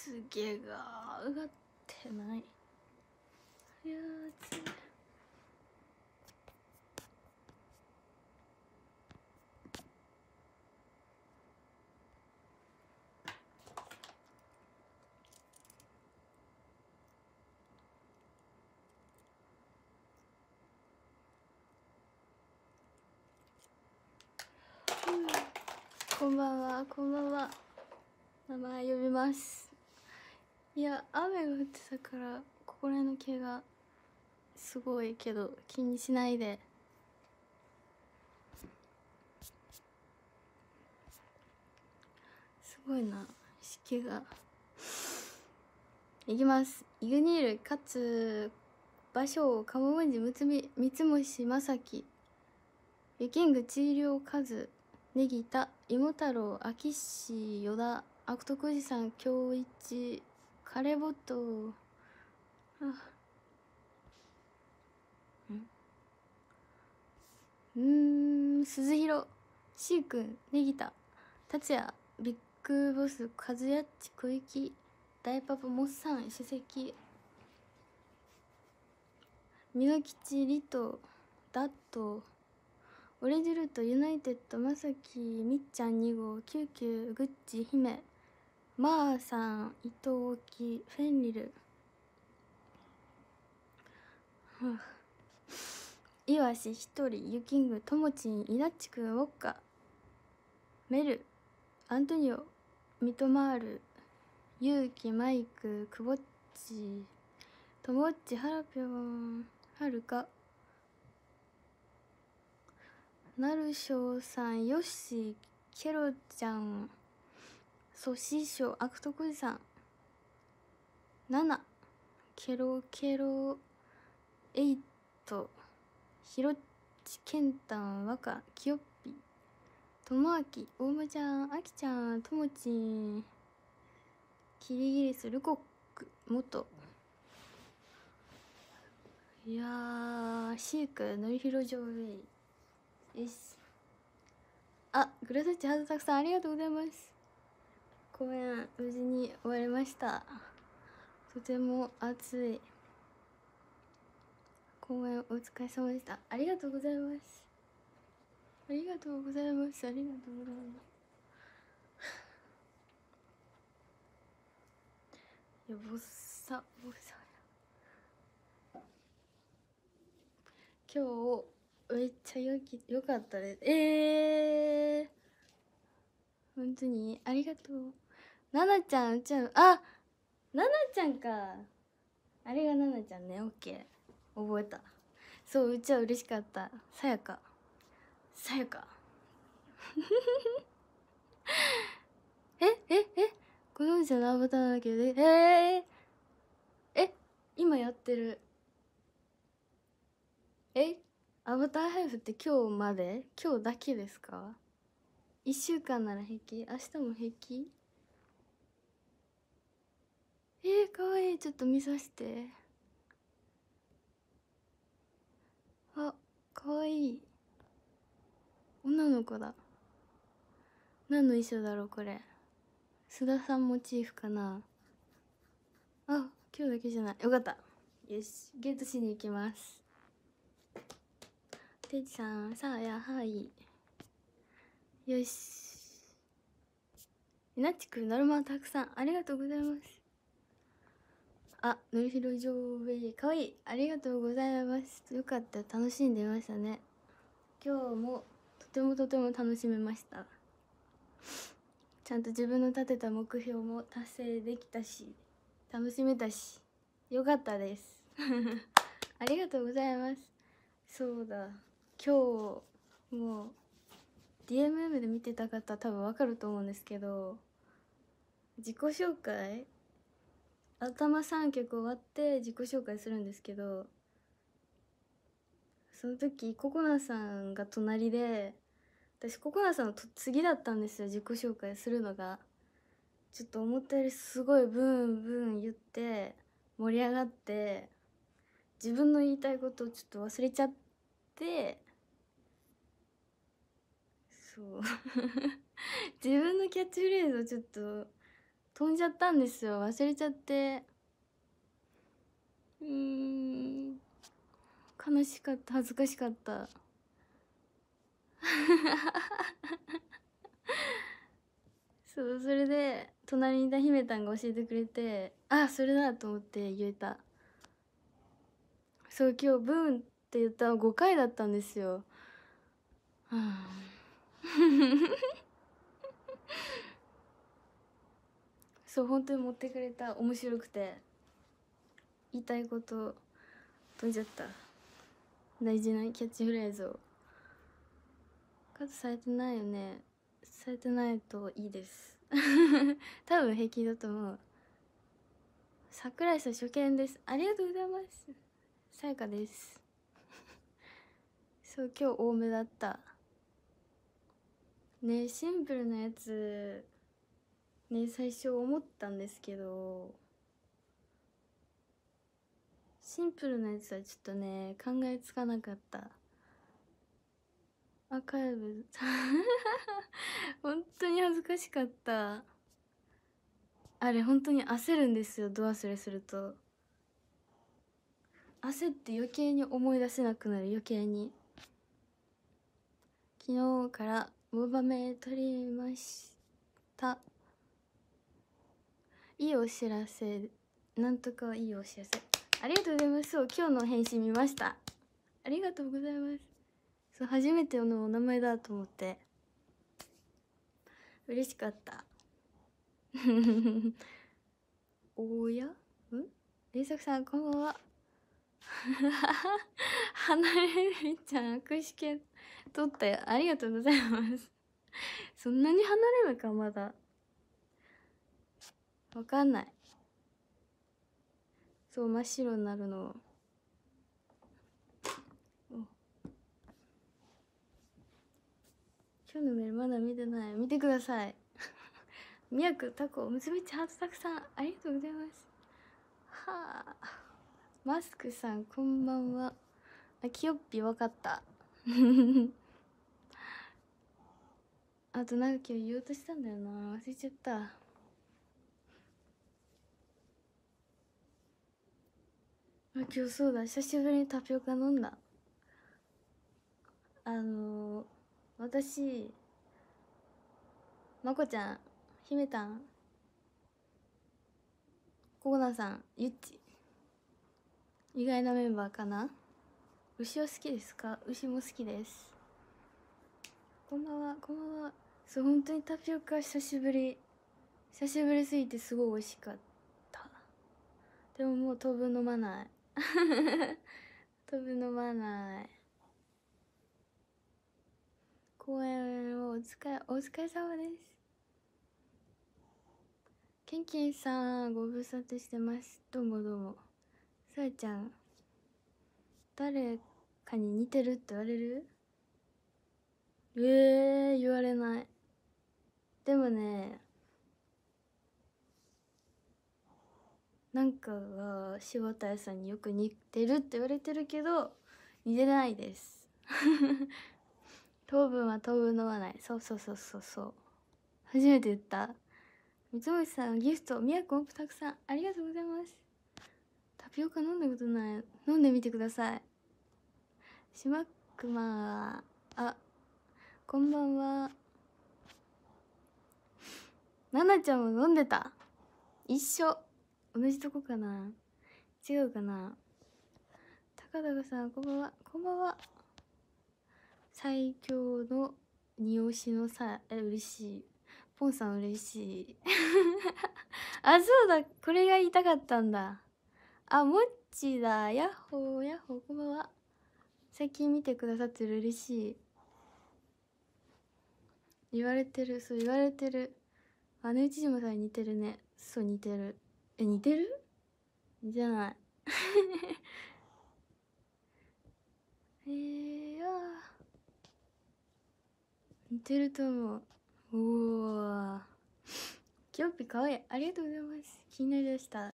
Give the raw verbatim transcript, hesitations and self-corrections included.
げが上がってない。いやーつい。こんばんは、こんばんは。名前呼びます。いや、雨が降ってたからここら辺の毛がすごいけど気にしないで。すごいな、湿気が。いきます。イグニール、かつ芭蕉、カモムンジ、むつみ、三つ星、まさき、ユキング、チーリョウ、カズ、ネギタ、イモ太郎、アキシ、ヨダ、悪徳おじさん、京一、カレボット、あうーん、鈴広、シーくん、ネギタ、達也、ビッグボス、カズヤッチ、小雪、大パパ、モッサン、主席、ミノキチ、リト、ダット、オレンジルート、ユナイテッド、まさき、みっちゃんに号、キューキュー、グッチ、姫、マーさん、伊藤沖、フェンリル、はあイワシ、ヒトリ、ユキング、トモチン、イナッチくん、ウォッカ、メル、アントニオ、ミトマール、ユウキ、マイク、クボッチ、トモッチ、ハラピョン、はるか、ナルショウさん、ヨッシー、ケロちゃん、ソシショウ、アクトコジさん、ナナ、ケロケロ、エイト、ヒロッチ、ケンタン、ワカ、キヨッピ、トモアキ、大間ちゃん、アキちゃん、トモチン、キリギリス、ルコック、モト、いやー、シーク、ノリヒロジョーウェイ。よし。あ、グラサッチハートたくさんありがとうございます。公演、無事に終わりました。とても暑い。公演お疲れ様でした。ありがとうございます。ありがとうございます。ありがとうございます。いや、ボッサ、ボッサ。今日、めっちゃよき、よかったです。えー。本当にありがとう。ななちゃん、うちゃん、あ、ななちゃんか。あれがななちゃんね、オッケー。覚えた。そう、うちは嬉しかった。さやか。さやか。え、え、え、このうちのアバターだけで、えー、え、今やってる。え、アバター配布って今日まで？今日だけですか？いっしゅうかんなら平気？明日も平気？えー、かわいい。ちょっと見させて。あ、かわいい。女の子だ。何の衣装だろうこれ。須田さんモチーフかな。あ、今日だけじゃない。よかった。よし、ゲートしに行きます。ていちさん、さあやはい。よし。なっちくん、だるまたくさんありがとうございます。あ、のりひろ上映かわいい。ありがとうございます。よかった。楽しんでましたね。今日もとてもとても楽しめました。ちゃんと自分の立てた目標も達成できたし、楽しめたし、よかったです。ありがとうございます。そうだ、今日もう ディーエムエム で見てた方多分わかると思うんですけど、自己紹介、頭さんきょく終わって自己紹介するんですけど、その時ココナさんが隣で、私ココナさんの次だったんですよ、自己紹介するのが。ちょっと思ったよりすごいブンブン言って盛り上がって、自分の言いたいことをちょっと忘れちゃって、そう自分のキャッチフレーズをちょっと飛んじゃったんですよ。忘れちゃって。うーん、悲しかった、恥ずかしかったそう、それで隣にいた姫たんが教えてくれて、あ、それだと思って言えた。そう、今日ブーンって言ったのごかいだったんですよ。はあそう、本当に持ってくれた。面白くて言いたいこと飛んじゃった。大事なキャッチフレーズをカットされてないよね。されてないといいです多分平気だと思う。桜井さん初見です。ありがとうございます。さやかですそう、今日多めだったね。シンプルなやつね、最初思ったんですけど、シンプルなやつはちょっとね考えつかなかった。アーカイブ本当に恥ずかしかった。あれ本当に焦るんですよ、ド忘れすると。焦って余計に思い出せなくなる。余計に。昨日からモバメ撮りました。いいお知らせ、なんとかいいお知らせ、ありがとうございます。そう、今日の返信見ました。ありがとうございます。そう、初めてのお名前だと思って嬉しかったおやん連作さんこんばんは離れるちゃん握手券取ったよ。ありがとうございますそんなに離れるか。まだわかんない。そう、真っ白になるの。今日のメールまだ見てない。見てくださいみやくタコむつみちハートたくさんありがとうございます。はあ、マスクさんこんばんは。あ、きよっぴわかったあとなんか今日言おうとしたんだよな、忘れちゃった。あ、今日そうだ、久しぶりにタピオカ飲んだ。あのー、私まこちゃん、姫たん、ココナさん、ゆっち、意外なメンバーかな。牛は好きですか。牛も好きです。こんばんは、こんばんは。そう、本当にタピオカ久しぶり。久しぶりすぎてすごい美味しかった。でももう当分飲まない当分飲まない。公演をお疲れお疲れ様です。ケンケンさんご無沙汰してます。どうもどうも。さやちゃん誰かに似てるって言われる。えー、言われない。でもね、なんかが柴田屋さんによく似てるって言われてるけど似てないです糖分は糖分飲まない。そうそうそうそうそう、初めて言った。三星さんギフト、みやこんたくさんありがとうございます。タピオカ飲んだことない。飲んでみてください。しまくま、あ、こんばんは。ななちゃんも飲んでた。一緒、同じとこかな、違うかな。高高さんこんばんは。こんばんは。最強の二押しのさ、え、嬉しい。ポンさん嬉しいあ、そうだ、これが言いたかったんだ。あ、もっちだ。やっほーやっほー、こんばんは。最近見てくださってる、嬉しい。言われてる、そう言われてる。姉内島さんに似てるね。そう似てる。え、似てる？似てないえー、あ似てると思う。おお、キヨッピかわいい。ありがとうございます。気になりだした。